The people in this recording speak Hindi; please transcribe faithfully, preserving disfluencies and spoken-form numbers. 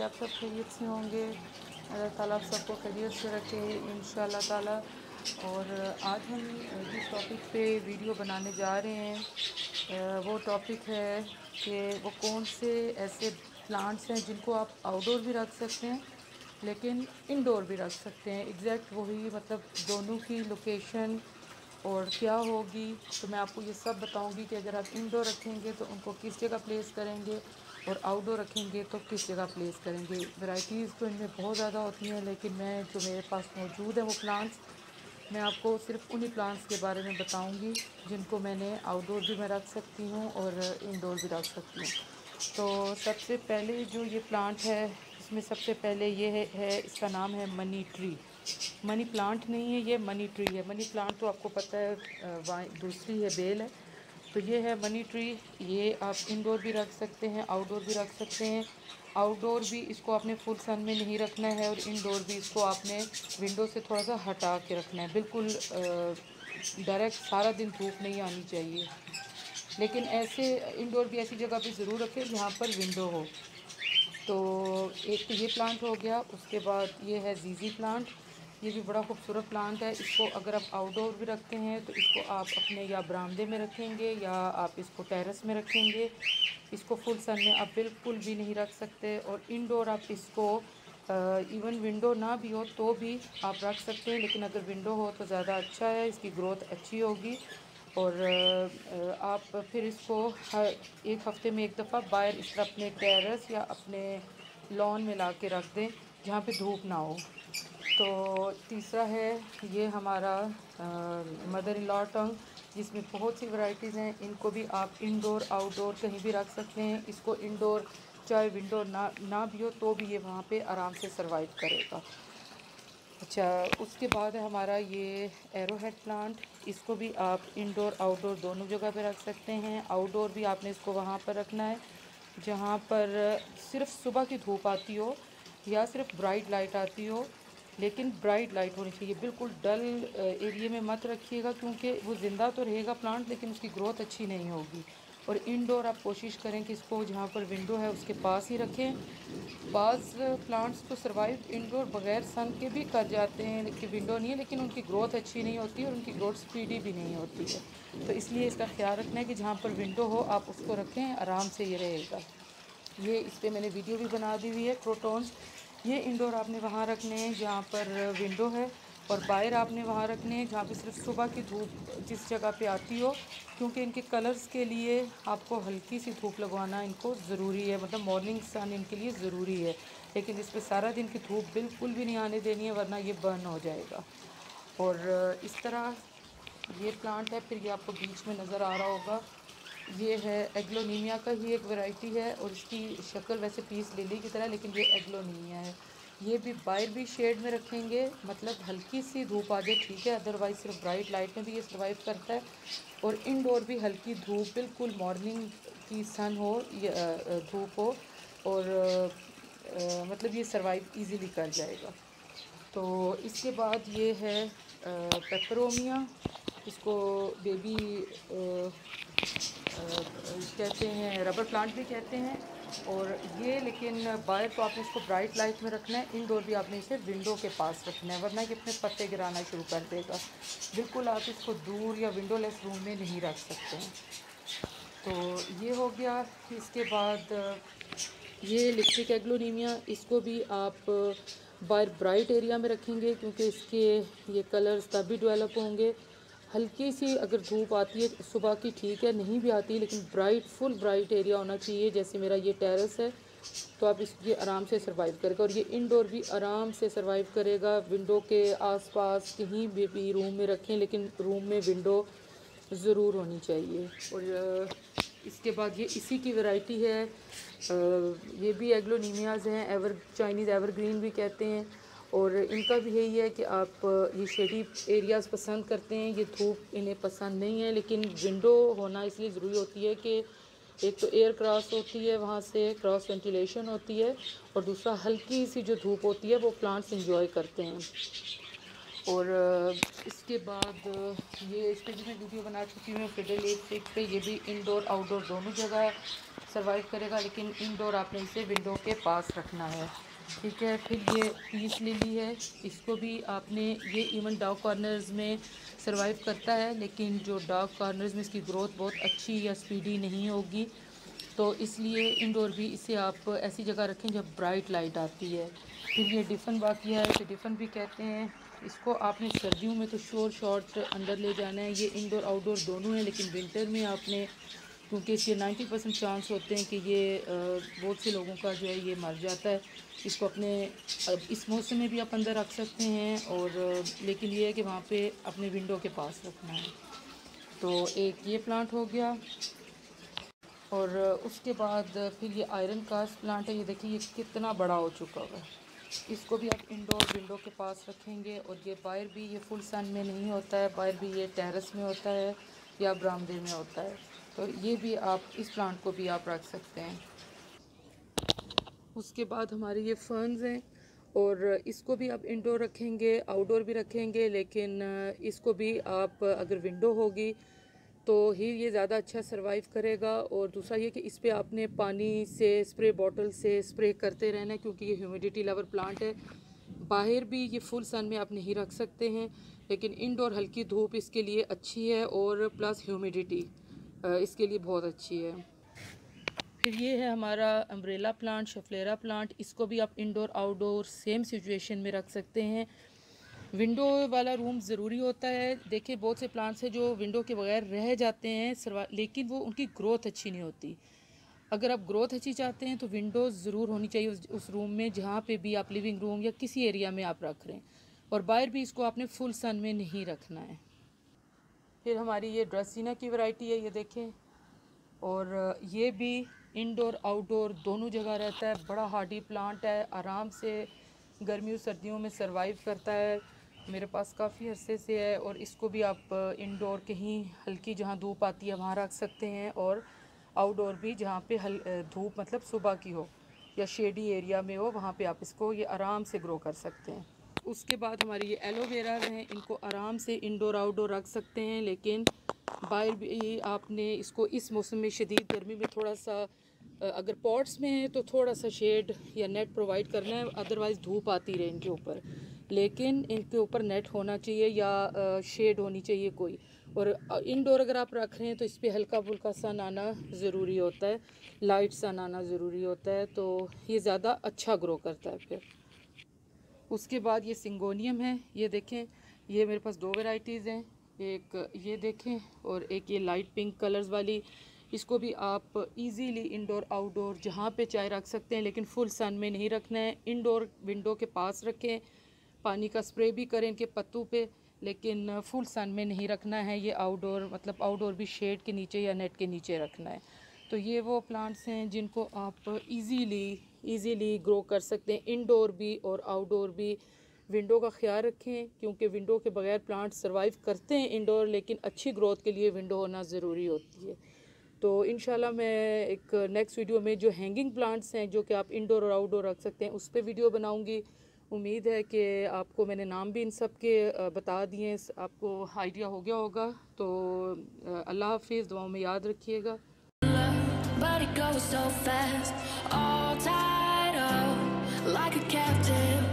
आप सब खैरियत से होंगे। अल्लाह ताला आप सबको खैरियत से रखे इंशाअल्लाह ताला। और आज हम जिस टॉपिक पे वीडियो बनाने जा रहे हैं वो टॉपिक है कि वो कौन से ऐसे प्लांट्स हैं जिनको आप आउटडोर भी रख सकते हैं लेकिन इंडोर भी रख सकते हैं। एग्जैक्ट वही मतलब दोनों की लोकेशन और क्या होगी, तो मैं आपको ये सब बताऊंगी कि अगर आप इंडोर रखेंगे तो उनको किस जगह प्लेस करेंगे और आउटडोर रखेंगे तो किस जगह प्लेस करेंगे। वैरायटीज़ तो इनमें बहुत ज़्यादा होती हैं, लेकिन मैं जो मेरे पास मौजूद है वो प्लांट्स, मैं आपको सिर्फ उन्हीं प्लांट्स के बारे में बताऊंगी जिनको मैंने आउटडोर भी मैं रख सकती हूँ और इंडोर भी रख सकती हूँ। तो सबसे पहले जो ये प्लांट है, इसमें सबसे पहले ये है, है इसका नाम है मनी ट्री। मनी प्लांट नहीं है, ये मनी ट्री है। मनी प्लांट तो आपको पता है वहाँ दूसरी है, बेल है। तो ये है मनी ट्री। ये आप इंडोर भी रख सकते हैं, आउटडोर भी रख सकते हैं। आउटडोर भी इसको आपने फुल सन में नहीं रखना है और इंडोर भी इसको आपने विंडो से थोड़ा सा हटा के रखना है। बिल्कुल डायरेक्ट सारा दिन धूप नहीं आनी चाहिए, लेकिन ऐसे इंडोर भी ऐसी जगह पे ज़रूर रखें जहाँ पर विंडो हो। तो एक तो ये प्लांट हो गया। उसके बाद ये है जीजी प्लांट। ये भी बड़ा खूबसूरत प्लांट है। इसको अगर आप आउटडोर भी रखते हैं तो इसको आप अपने या बरामदे में रखेंगे या आप इसको टेरेस में रखेंगे। इसको फुल सन में आप बिल्कुल भी नहीं रख सकते। और इंडोर आप इसको इवन विंडो ना भी हो तो भी आप रख सकते हैं, लेकिन अगर विंडो हो तो ज़्यादा अच्छा है, इसकी ग्रोथ अच्छी होगी। और आप फिर इसको हर एक हफ़्ते में एक दफ़ा बाहर इस तरह अपने टेरेस या अपने लॉन में ला के रख दें जहाँ पे धूप ना हो। तो तीसरा है ये हमारा मदर इन लॉ टंग, जिसमें बहुत सी वैरायटीज़ हैं। इनको भी आप इंडोर आउटडोर कहीं भी रख सकते हैं। इसको इंडोर चाहे विंडो ना ना भी हो तो भी ये वहाँ पे आराम से सरवाइव करेगा। अच्छा, उसके बाद है हमारा ये एरो हेड प्लांट। इसको भी आप इंडोर आउटडोर दोनों जगह पे रख सकते हैं। आउटडोर भी आपने इसको वहाँ पर रखना है जहाँ पर सिर्फ सुबह की धूप आती हो या सिर्फ ब्राइट लाइट आती हो, लेकिन ब्राइट लाइट होनी चाहिए। बिल्कुल डल एरिया में मत रखिएगा, क्योंकि वो ज़िंदा तो रहेगा प्लांट लेकिन उसकी ग्रोथ अच्छी नहीं होगी। और इंडोर आप कोशिश करें कि इसको जहाँ पर विंडो है उसके पास ही रखें। बाज़ प्लांट्स तो सर्वाइव इंडोर बग़ैर सन के भी कर जाते हैं, लेकिन विंडो नहीं है, लेकिन उनकी ग्रोथ अच्छी नहीं होती और उनकी ग्रोथ स्पीडी भी नहीं होती है। तो इसलिए इसका ख्याल रखना है कि जहाँ पर विंडो हो आप उसको रखें, आराम से ये रहेगा। ये इस पर मैंने वीडियो भी बना दी हुई है। क्रोटॉन्स ये इंडोर आपने वहाँ रखने हैं जहाँ पर विंडो है, और बाहर आपने वहाँ रखने हैं जहाँ पे सिर्फ सुबह की धूप जिस जगह पे आती हो, क्योंकि इनके कलर्स के लिए आपको हल्की सी धूप लगवाना इनको ज़रूरी है। मतलब मॉर्निंग सन इनके लिए ज़रूरी है, लेकिन इस पर सारा दिन की धूप बिल्कुल भी नहीं आने देनी है, वरना ये बर्न हो जाएगा। और इस तरह ये प्लांट है। फिर ये आपको बीच में नज़र आ रहा होगा, ये है एग्लोनीमिया का ही एक वैरायटी है, और इसकी शक्ल वैसे पीस लिली की तरह, लेकिन ये एग्लोनीमिया है। ये भी बाहर भी शेड में रखेंगे, मतलब हल्की सी धूप आ जाए ठीक है, अदरवाइज़ सिर्फ ब्राइट लाइट में भी ये सर्वाइव करता है। और इंडोर भी हल्की धूप, बिल्कुल मॉर्निंग की सन हो या धूप हो, और आ, मतलब ये सर्वाइव इजीली कर जाएगा। तो इसके बाद ये है पेपरोमिया। इसको बेबी कहते हैं, रबर प्लांट भी कहते हैं। और ये लेकिन बाहर तो आपने इसको ब्राइट लाइट में रखना है, इंडोर भी आपने इसे विंडो के पास रखना है, वरना कि अपने पत्ते गिराना शुरू कर देगा। बिल्कुल आप इसको दूर या विंडोलेस रूम में नहीं रख सकते हैं। तो ये हो गया। इसके बाद ये लिप्टिक एग्लोनीमिया, इसको भी आप बाहर ब्राइट एरिया में रखेंगे, क्योंकि इसके ये कलर्स तभी डेवलप होंगे। हल्की सी अगर धूप आती है सुबह की ठीक है, नहीं भी आती, लेकिन ब्राइट फुल ब्राइट एरिया होना चाहिए। जैसे मेरा ये टेरेस है, तो आप इसके आराम से सर्वाइव करेगा। और ये इंडोर भी आराम से सर्वाइव करेगा। विंडो के आसपास कहीं भी, भी रूम में रखें, लेकिन रूम में विंडो ज़रूर होनी चाहिए। और इसके बाद ये इसी की वैरायटी है, ये भी एग्लोनीमियाज़ हैं, एवर चाइनीज़ एवरग्रीन भी कहते हैं। और इनका भी यही है कि आप ये शेडी एरियाज़ पसंद करते हैं, ये धूप इन्हें पसंद नहीं है, लेकिन विंडो होना इसलिए ज़रूरी होती है कि एक तो एयर क्रॉस होती है, वहाँ से क्रॉस वेंटिलेशन होती है, और दूसरा हल्की सी जो धूप होती है वो प्लांट्स एंजॉय करते हैं। और इसके बाद ये इस पर भी मैं वीडियो बना चुकी हूँ, फिडल एक पे, ये भी इंडोर आउटडोर दोनों जगह सर्वाइव करेगा, लेकिन इंडोर आपने इसे विंडो के पास रखना है। ठीक है। फिर ये पीस लिली है, इसको भी आपने, ये इवन डार्क कॉर्नर्स में सर्वाइव करता है, लेकिन जो डार्क कॉर्नर्स में इसकी ग्रोथ बहुत अच्छी या स्पीडी नहीं होगी, तो इसलिए इंडोर भी इसे आप ऐसी जगह रखें जब ब्राइट लाइट आती है। फिर ये डिफ़न बाकी है, इसे डिफ़न भी कहते हैं। इसको आपने सर्दियों में तो शोर शॉर्ट अंदर ले जाना है, ये इंडोर आउटडोर दोनों हैं, लेकिन विंटर में आपने, क्योंकि इसके नाइन्टी परसेंट चांस होते हैं कि ये बहुत से लोगों का जो है ये मर जाता है, इसको अपने इस मौसम में भी आप अंदर रख सकते हैं, और लेकिन ये है कि वहाँ पे अपने विंडो के पास रखना है। तो एक ये प्लांट हो गया, और उसके बाद फिर ये आयरन कास्ट प्लांट है। ये देखिए ये कितना बड़ा हो चुका है, इसको भी आप इंडोर विंडो के पास रखेंगे। और ये बाहर भी, ये फुल सन में नहीं होता है, बाहर भी ये टेरेस में होता है या बरामदे में होता है, तो ये भी आप, इस प्लांट को भी आप रख सकते हैं। उसके बाद हमारे ये फर्न्स हैं, और इसको भी आप इंडोर रखेंगे, आउटडोर भी रखेंगे, लेकिन इसको भी आप, अगर विंडो होगी तो ही ये ज़्यादा अच्छा सर्वाइव करेगा। और दूसरा ये कि इस पर आपने पानी से, स्प्रे बॉटल से स्प्रे करते रहना है, क्योंकि ये ह्यूमिडिटी लवर प्लांट है। बाहर भी ये फुल सन में आप नहीं रख सकते हैं, लेकिन इंडोर हल्की धूप इसके लिए अच्छी है, और प्लस ह्यूमिडिटी इसके लिए बहुत अच्छी है। फिर ये है हमारा अम्ब्रेला प्लांट, शफलेरा प्लांट। इसको भी आप इंडोर आउटडोर सेम सिचुएशन में रख सकते हैं। विंडो वाला रूम ज़रूरी होता है। देखिए बहुत से प्लांट्स हैं जो विंडो के बगैर रह जाते हैं, लेकिन वो उनकी ग्रोथ अच्छी नहीं होती। अगर आप ग्रोथ अच्छी चाहते हैं तो विंडो ज़रूर होनी चाहिए उस, उस रूम में, जहाँ पे भी आप लिविंग रूम या किसी एरिया में आप रख रहे हैं। और बाहर भी इसको आपने फुल सन में नहीं रखना है। फिर हमारी ये ड्रेसिना की वैरायटी है, ये देखें, और ये भी इंडोर आउटडोर दोनों जगह रहता है। बड़ा हार्डी प्लांट है, आराम से गर्मियों सर्दियों में सर्वाइव करता है। मेरे पास काफ़ी अरसे से है, और इसको भी आप इंडोर कहीं हल्की जहाँ धूप आती है वहाँ रख सकते हैं, और आउटडोर भी जहाँ पे हल धूप मतलब सुबह की हो या शेडी एरिया में हो, वहाँ पे आप इसको ये आराम से ग्रो कर सकते हैं। उसके बाद हमारी ये एलोवेरा हैं, इनको आराम से इंडोर आउटडोर रख सकते हैं, लेकिन बाहर भी आपने इसको इस मौसम में, शदीद गर्मी में, थोड़ा सा, अगर पॉट्स में है तो थोड़ा सा शेड या नेट प्रोवाइड करना है, अदरवाइज़ धूप आती रहे इनके ऊपर, लेकिन इनके ऊपर नेट होना चाहिए या शेड होनी चाहिए कोई। और इंडोर अगर आप रख रहे हैं तो इस पर हल्का फुल्का सन आना ज़रूरी होता है, लाइट सन आना ज़रूरी होता है, तो ये ज़्यादा अच्छा ग्रो करता है। फिर उसके बाद ये सिंगोनियम है, ये देखें, ये मेरे पास दो वैरायटीज़ हैं, एक ये देखें और एक ये लाइट पिंक कलर्स वाली। इसको भी आप इजीली इंडोर आउटडोर जहाँ पे चाहे रख सकते हैं, लेकिन फुल सन में नहीं रखना है। इंडोर विंडो के पास रखें, पानी का स्प्रे भी करें इनके पत्तों पे, लेकिन फुल सन में नहीं रखना है। ये आउटडोर मतलब आउटडोर भी शेड के नीचे या नेट के नीचे रखना है। तो ये वो प्लांट्स हैं जिनको आप इजीली इजीली ग्रो कर सकते हैं, इंडोर भी और आउटडोर भी। विंडो का ख्याल रखें, क्योंकि विंडो के बगैर प्लांट सर्वाइव करते हैं इंडोर, लेकिन अच्छी ग्रोथ के लिए विंडो होना ज़रूरी होती है। तो इंशाल्लाह मैं एक नेक्स्ट वीडियो में जो हैंगिंग प्लांट्स हैं जो कि आप इंडोर और आउटडोर रख सकते हैं उस पर वीडियो बनाऊंगी। उम्मीद है कि आपको मैंने नाम भी इन सब के बता दिए, आपको आइडिया हो गया होगा। तो अल्लाह हाफिज़, दुआओं में याद रखिएगा। But it goes so fast, all tied up like a captive.